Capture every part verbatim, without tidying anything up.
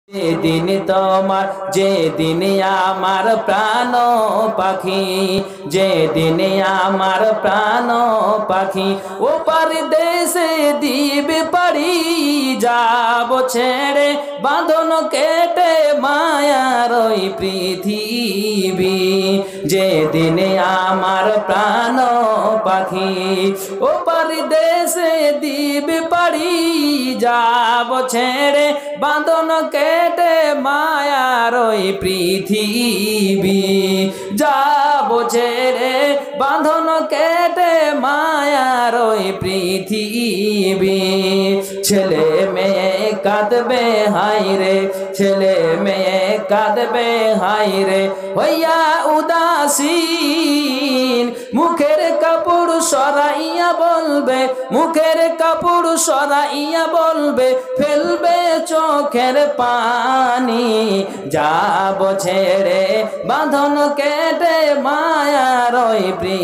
যেদিন তোমার যেদিন আমার প্রাণ পাখি যেদিন আমার প্রাণ পাখি ওপার দেশে দিবে পারি যাব ছেড়ে বাঁধন কেটে মায়ার ওই পৃথিবী যেদিন আমার প্রাণ পাখি ওপার দেশে দিবে পারি যাব ছেড়ে বাঁধন কেটে মায়ার ওই পৃথিবী যাব ছেড়ে বাঁধন কেটে মায়ার ওই পৃথিবী ছেলে মেয়ে কাঁদবে হাই রে ছেলে মেয়ে কাঁদবে হাই রে হইয়া উদাসীন মুখের কাপড় সরাইয়া বলবে মুখের কাপড় সরাইয়া বলবে ফেলবে চোখের পানি যাব ছেড়ে বাঁধন কেটে মায়ার ওই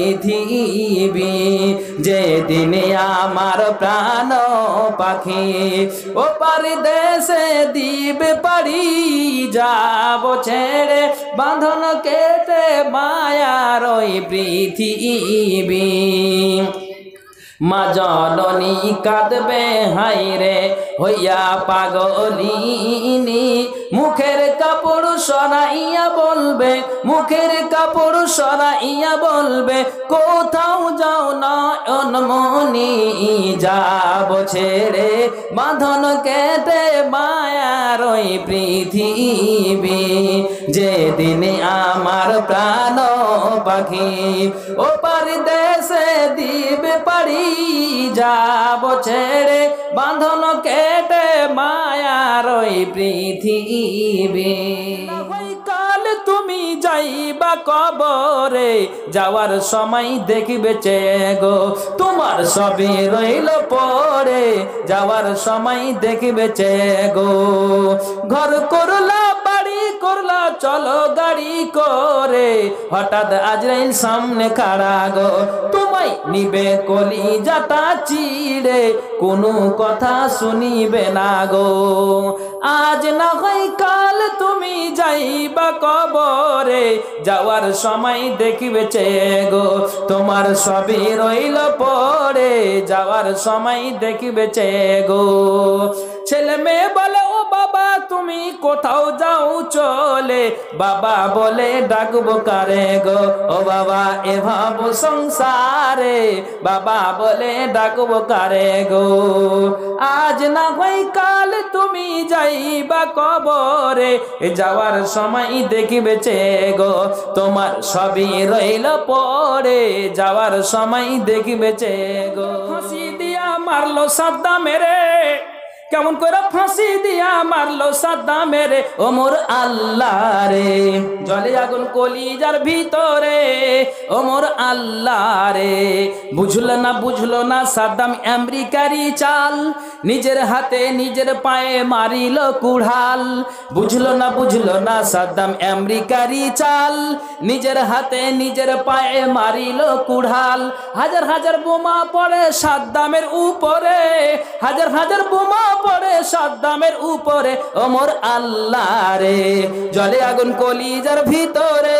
পৃথিবী যেদিন আমার প্রাণ পাখি ওপার দেশে দিবে পারি যাব ছেড়ে বাঁধন কেটে মায়ার ওই পৃথিবী মা জননী কাঁদবে হাই রে হইয়া পাগলিনী মুখের কাপড় সরাইয়া বলবে মুখের কাপড় সরাইয়া বলবে কোথাও যাও না অনমনি যাব ছেড়ে বাঁধন কেটে মায়ার ওই পৃথিবী যেদিন আমার প্রাণ পাখি ওপার দেশে দিবে পারি যাব ছেড়ে বাঁধন কেটে মায়ার ওই পৃথিবী কাল তুমি যাইবা কবরে যাওয়ার সময় দেখবে গো তোমার সবই রইল পড়ে যাওয়ার সময় দেখবে গো ঘর করলা বাড়ি করলা চলো গাড়ি করে হঠাৎ আজরাইল সামনে খাড়া গো তোমায় নিবে কলি যাতা চিড়ে কোনো কথা শুনিবে না গো আজ না হয় কাল তুমি যাইবা কবরে যাওয়ার সময় দেখিবে গো তোমার সবই রইল পড়ে যাওয়ার সময় দেখিবে গো ছেলে মেয়ে বলে ও বাবা তুমি কোথাও যাও চলে বাবা বলে ডাকবো কারে গো ও বাবা এ ভাব সংসারে বাবা বলে ডাকবো কারে গো আজ না হয় কাল তুমি যাইবা কবরে যাওয়ার সময় দেখিবে গো তোমার সবই রইল পড়ে যাওয়ার সময় দেখিবে গো ফাঁসি দিয়া মারলো সাদ্দাম মেরে কেমন করে ফাঁসি দিয়া মারলো সাদ্দাম মেরে ও মোর আল্লাহ রে জলে আগুন কলিজার ভিতরে ও মোর আল্লাহ রে বুঝলো না বুঝলো না সাদ্দাম আমেরিকারি চাল নিজের হাতে নিজের পায়ে মারিল কুড়াল বুঝলো না বুঝলো না সাদ্দাম আমেরিকারি চাল নিজের হাতে নিজের পায়ে মারিল কুড়াল হাজার হাজার বোমা পড়ে সাদ্দামের উপরে হাজার হাজার বোমা পড়ে সাদ্দামের উপরে ও মোর আল্লাহ রে জলে আগুন কলিজার ভিতরে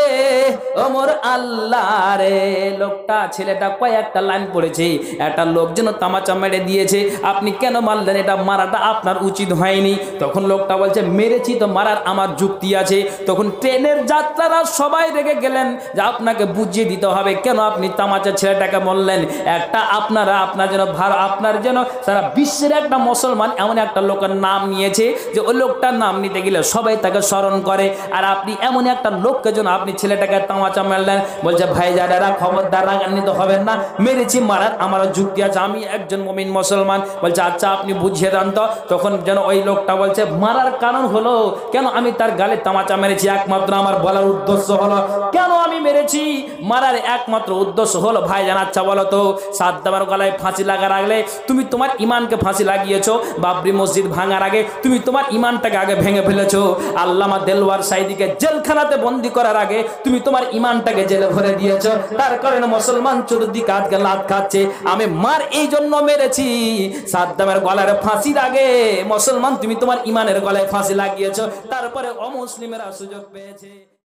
ও মোর আল্লাহ রে লোকটা ছেলেটা কয়েকটা লাইন পড়েছে একটা লোক যেন তামাচা মেরে দিয়েছে আপনি কেন মারলেন এটা মারাটা আপনার উচিত হয়নি তখন লোকটা বলছে মেরেছি তো মারার আমার যুক্তি আছে তখন ট্রেনের যাত্রারা সবাই রেগে গেলেন যে আপনাকে বুঝিয়ে দিতে হবে কেন আপনি তামাচা ছেলেটাকে বললেন একটা আপনারা আপনার যেন ভালো আপনার যেন সারা বিশ্বের একটা মুসলমান এমন একটা লোকের নাম নিয়েছে যে ওই লোকটার নাম নিতে গেলে সবাই তাকে স্মরণ করে আর আপনি এমন একটা লোককে যেন আপনি ছেলেটাকে তামাচা মারলেন বলছে ভাই যারা খবরদার রাগান্বিত হবেন না মেরেছি মারার আমারও যুক্তি আছে আমি একজন মুমিন মুসলমান বলছে আচ্ছা আপনি বুঝিয়ে দেন তো তখন যেন ওই লোকটা বলছে মারার কারণ হলো কেন আমি তার গালে তামাচা মেরেছি একমাত্র আমার বলার উদ্দেশ্য হলো কেন আমি মেরেছি মারার একমাত্র উদ্দেশ্য হলো ভাই জান আচ্ছা বলো তো সাদ্দামের গলায় ফাঁসি লাগা রাখলে তুমি তোমার ইমানকে ফাঁসি লাগিয়েছো বাবরি মসজিদ ভাঙার আগে তুমি তোমার ইমানটাকে আগে ভেঙে ফেলেছো আল্লামা দেলওয়ার সাইদিকে জেলখানাতে বন্দি করার আগে তুমি তোমার ইমানটাকে জেলে ভরে দিয়েছো তার কারণে মুসলমান চতুর্দিকে আজকে লাত খাচ্ছে আমি মার এই জন্য মেরেছি সাদ্দামের গলার ফাঁসির আগে মুসলমান তুমি তোমার ইমানের গলায় ফাঁসি লাগিয়েছো, তারপরে অমুসলিমেরা সুযোগ পেয়েছে।